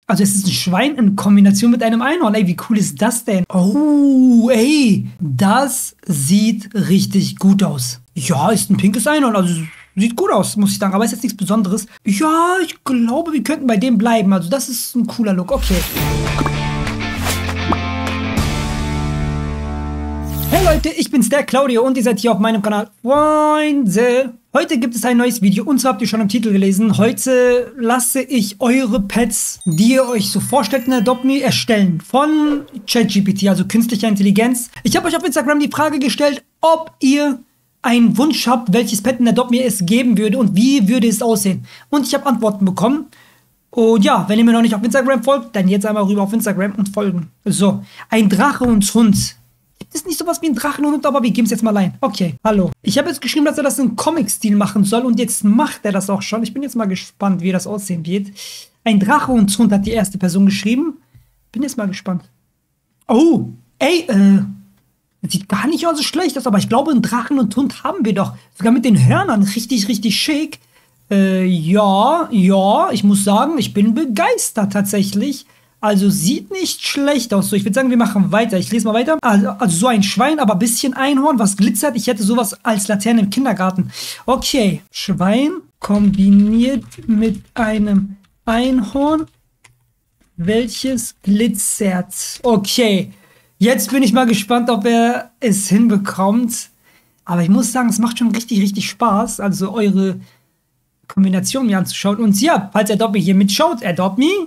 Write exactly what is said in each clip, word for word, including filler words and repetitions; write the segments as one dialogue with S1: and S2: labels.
S1: Also es ist ein Schwein in Kombination mit einem Einhorn. Ey, wie cool ist das denn? Oh, ey, das sieht richtig gut aus. Ja, ist ein pinkes Einhorn, also sieht gut aus, muss ich sagen. Aber ist jetzt nichts Besonderes. Ja, ich glaube, wir könnten bei dem bleiben. Also das ist ein cooler Look. Okay. Hey Leute, ich bin's, der Claudio, und ihr seid hier auf meinem Kanal. Freunde, heute gibt es ein neues Video, und zwar habt ihr schon im Titel gelesen. Heute lasse ich eure Pets, die ihr euch so vorstellt in Adopt Me, erstellen von ChatGPT, also künstlicher Intelligenz. Ich habe euch auf Instagram die Frage gestellt, ob ihr einen Wunsch habt, welches Pet in Adopt Me es geben würde und wie würde es aussehen. Und ich habe Antworten bekommen. Und ja, wenn ihr mir noch nicht auf Instagram folgt, dann jetzt einmal rüber auf Instagram und folgen. So, ein Drache und Hund. Gibt es nicht sowas wie ein Drachenhund, aber wir geben es jetzt mal ein. Okay, hallo. Ich habe jetzt geschrieben, dass er das in Comic-Stil machen soll, und jetzt macht er das auch schon. Ich bin jetzt mal gespannt, wie das aussehen wird. Ein Drache und Hund hat die erste Person geschrieben. Bin jetzt mal gespannt. Oh, ey, äh, das sieht gar nicht so schlecht aus, aber ich glaube, einen Drachen und Hund haben wir doch. Sogar mit den Hörnern, richtig, richtig schick. Äh, ja, ja, ich muss sagen, ich bin begeistert tatsächlich. Also sieht nicht schlecht aus. So, ich würde sagen, wir machen weiter. Ich lese mal weiter. Also, also so ein Schwein, aber ein bisschen Einhorn, was glitzert. Ich hätte sowas als Laterne im Kindergarten. Okay. Schwein kombiniert mit einem Einhorn, welches glitzert. Okay. Jetzt bin ich mal gespannt, ob er es hinbekommt. Aber ich muss sagen, es macht schon richtig, richtig Spaß. Also eure Kombination mir anzuschauen. Und ja, falls Adopt Me hier mitschaut, Adopt Me,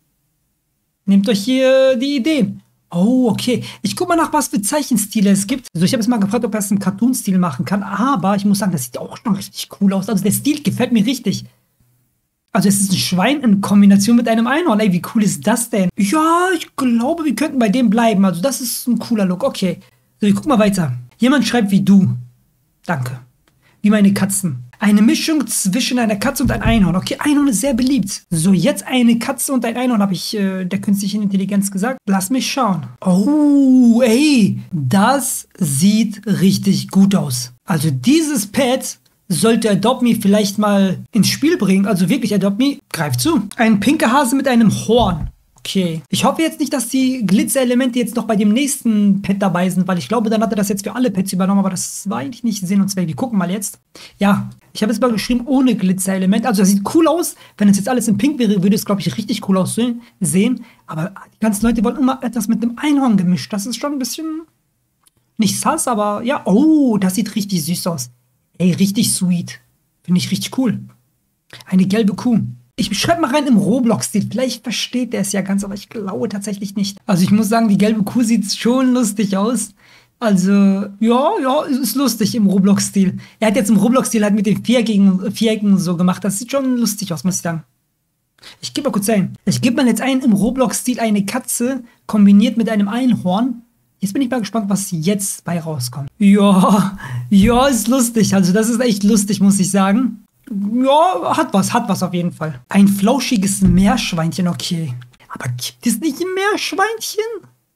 S1: nehmt euch hier die Ideen. Oh, okay. Ich guck mal nach, was für Zeichenstile es gibt. Also ich habe jetzt mal gefragt, ob er es im Cartoon-Stil machen kann. Aber ich muss sagen, das sieht auch schon richtig cool aus. Also der Stil gefällt mir richtig. Also es ist ein Schwein in Kombination mit einem Einhorn. Ey, wie cool ist das denn? Ja, ich glaube, wir könnten bei dem bleiben. Also das ist ein cooler Look. Okay. So, ich guck mal weiter. Jemand schreibt wie du. Danke. Wie meine Katzen. Eine Mischung zwischen einer Katze und einem Einhorn. Okay, Einhorn ist sehr beliebt. So, jetzt eine Katze und ein Einhorn, habe ich äh, der künstlichen Intelligenz gesagt. Lass mich schauen. Oh, ey, das sieht richtig gut aus. Also dieses Pet sollte Adopt Me vielleicht mal ins Spiel bringen. Also wirklich, Adopt Me, greift zu. Ein pinker Hase mit einem Horn. Okay. Ich hoffe jetzt nicht, dass die Glitzerelemente jetzt noch bei dem nächsten Pet dabei sind, weil ich glaube, dann hat er das jetzt für alle Pets übernommen, aber das war eigentlich nicht Sinn und Zweck. Wir gucken mal jetzt. Ja, ich habe jetzt mal geschrieben, ohne Glitzerelement. Also das sieht cool aus. Wenn es jetzt alles in Pink wäre, würde es, glaube ich, richtig cool aussehen. Aber die ganzen Leute wollen immer etwas mit einem Einhorn gemischt. Das ist schon ein bisschen nicht sass, aber ja. Oh, das sieht richtig süß aus. Ey, richtig sweet. Finde ich richtig cool. Eine gelbe Kuh. Ich schreibe mal rein im Roblox-Stil. Vielleicht versteht der es ja ganz, aber ich glaube tatsächlich nicht. Also ich muss sagen, die gelbe Kuh sieht schon lustig aus. Also, ja, ja, ist lustig im Roblox-Stil. Er hat jetzt im Roblox-Stil halt mit den Vierecken, Vierecken so gemacht. Das sieht schon lustig aus, muss ich sagen. Ich gebe mal kurz ein. Ich gebe mal jetzt ein im Roblox-Stil eine Katze kombiniert mit einem Einhorn. Jetzt bin ich mal gespannt, was jetzt bei rauskommt. Ja, ja, ist lustig. Also das ist echt lustig, muss ich sagen. Ja, hat was, hat was auf jeden Fall. Ein flauschiges Meerschweinchen, okay. Aber gibt es nicht ein Meerschweinchen?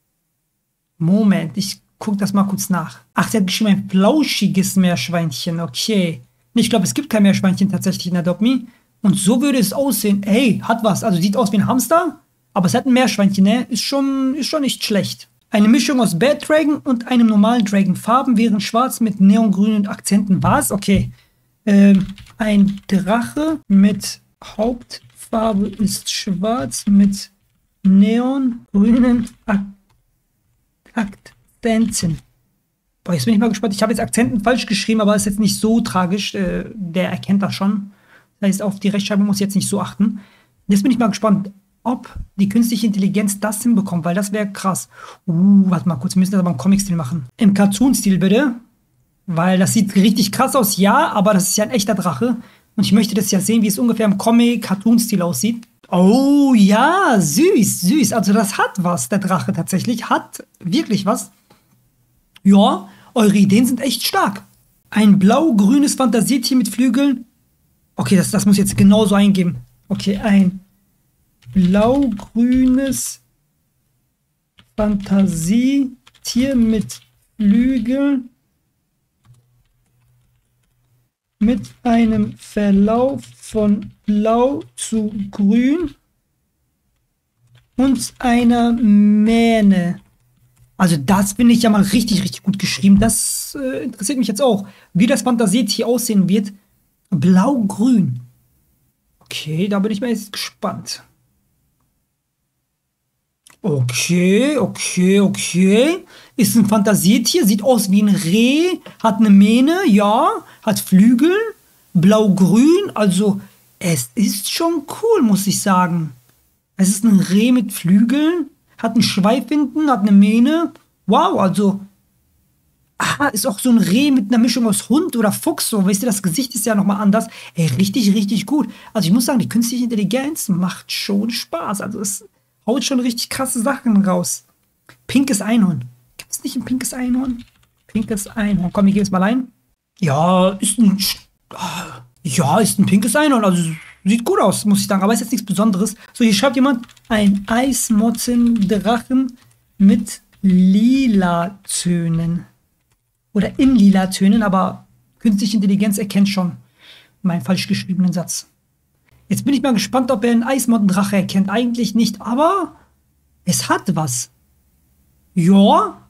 S1: Moment, ich gucke das mal kurz nach. Ach, sie hat geschrieben, ein flauschiges Meerschweinchen, okay. Ich glaube, es gibt kein Meerschweinchen tatsächlich in Adopt Me. Und so würde es aussehen. Ey, hat was. Also sieht aus wie ein Hamster, aber es hat ein Meerschweinchen, ne? Ist schon, ist schon nicht schlecht. Eine Mischung aus Bad Dragon und einem normalen Dragon. Farben wären schwarz mit neongrünen Akzenten. Was? Okay. Ähm, ein Drache mit Hauptfarbe ist schwarz mit neongrünen Ak Akzenten. Boah, jetzt bin ich mal gespannt. Ich habe jetzt Akzenten falsch geschrieben, aber ist jetzt nicht so tragisch. Äh, der erkennt das schon. Das heißt, auf die Rechtschreibung muss ich jetzt nicht so achten. Jetzt bin ich mal gespannt, ob die künstliche Intelligenz das hinbekommt, weil das wäre krass. Uh, warte mal kurz, wir müssen das aber im Comic-Stil machen. Im Cartoon-Stil bitte. Weil das sieht richtig krass aus, ja, aber das ist ja ein echter Drache. Und ich möchte das ja sehen, wie es ungefähr im Comic-Cartoon-Stil aussieht. Oh ja, süß, süß. Also das hat was, der Drache tatsächlich. Hat wirklich was. Ja, eure Ideen sind echt stark. Ein blau-grünes Fantasietier mit Flügeln. Okay, das, das muss ich jetzt genauso eingeben. Okay, ein blau-grünes Fantasietier mit Flügeln. Mit einem Verlauf von blau zu grün und einer Mähne. Also das finde ich ja mal richtig, richtig gut geschrieben. Das äh, interessiert mich jetzt auch, wie das Fantasietier aussehen wird. Blau-grün. Okay, da bin ich mal jetzt gespannt. Okay, okay, okay. Ist ein Fantasietier, sieht aus wie ein Reh, hat eine Mähne, ja, hat Flügel, blau-grün, also es ist schon cool, muss ich sagen. Es ist ein Reh mit Flügeln, hat einen Schweif hinten, hat eine Mähne. Wow, also, ah, ist auch so ein Reh mit einer Mischung aus Hund oder Fuchs, so, weißt du, das Gesicht ist ja nochmal anders. Ey, richtig, richtig gut. Also ich muss sagen, die künstliche Intelligenz macht schon Spaß, also es haut schon richtig krasse Sachen raus. Pinkes Einhorn. Gibt es nicht ein pinkes Einhorn? Pinkes Einhorn. Komm, ich gebe es mal ein. Ja, ist ein. Ja, ist ein pinkes Einhorn. Also sieht gut aus, muss ich sagen. Aber ist jetzt nichts Besonderes. So, hier schreibt jemand: ein Eismottendrachen mit lila Tönen. Oder in lila Tönen, aber künstliche Intelligenz erkennt schon meinen falsch geschriebenen Satz. Jetzt bin ich mal gespannt, ob er einen Eismottendrache erkennt. Eigentlich nicht, aber es hat was. Ja,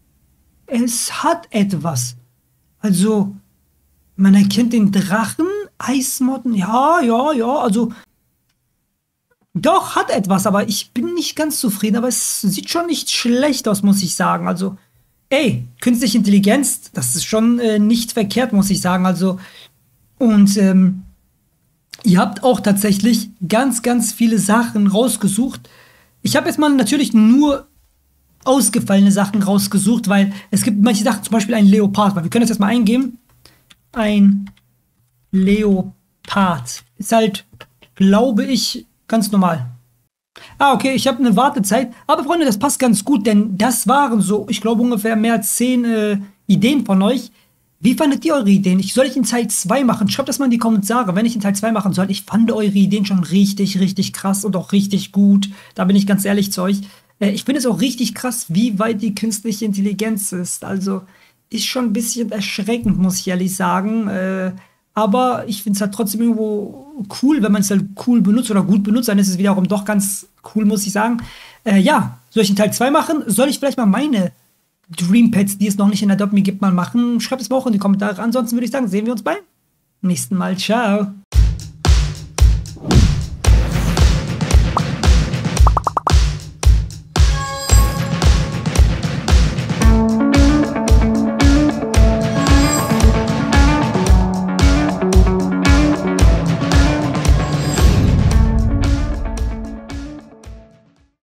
S1: es hat etwas. Also, man erkennt den Drachen, Eismotten, ja, ja, ja, also doch, hat etwas, aber ich bin nicht ganz zufrieden, aber es sieht schon nicht schlecht aus, muss ich sagen. Also, ey, künstliche Intelligenz, das ist schon äh, nicht verkehrt, muss ich sagen. Also, und, ähm, ihr habt auch tatsächlich ganz, ganz viele Sachen rausgesucht. Ich habe jetzt mal natürlich nur ausgefallene Sachen rausgesucht, weil es gibt manche Sachen, zum Beispiel ein Leopard. Weil wir können das jetzt mal eingeben. Ein Leopard. Ist halt, glaube ich, ganz normal. Ah, okay, ich habe eine Wartezeit. Aber Freunde, das passt ganz gut, denn das waren so, ich glaube, ungefähr mehr als zehn äh, Ideen von euch. Wie fandet ihr eure Ideen? Ich soll ich in Teil zwei machen? Schreibt das mal in die Kommentare, wenn ich in Teil zwei machen soll. Ich fand eure Ideen schon richtig, richtig krass und auch richtig gut. Da bin ich ganz ehrlich zu euch. Äh, ich finde es auch richtig krass, wie weit die künstliche Intelligenz ist. Also ist schon ein bisschen erschreckend, muss ich ehrlich sagen. Äh, aber ich finde es halt trotzdem irgendwo cool, wenn man es halt cool benutzt oder gut benutzt. Dann ist es wiederum doch ganz cool, muss ich sagen. Äh, ja, soll ich in Teil zwei machen? Soll ich vielleicht mal meine Dreampads, die es noch nicht in Adopt Me gibt, mal machen? Schreibt es mal auch in die Kommentare. Ansonsten würde ich sagen, sehen wir uns beim nächsten Mal. Ciao.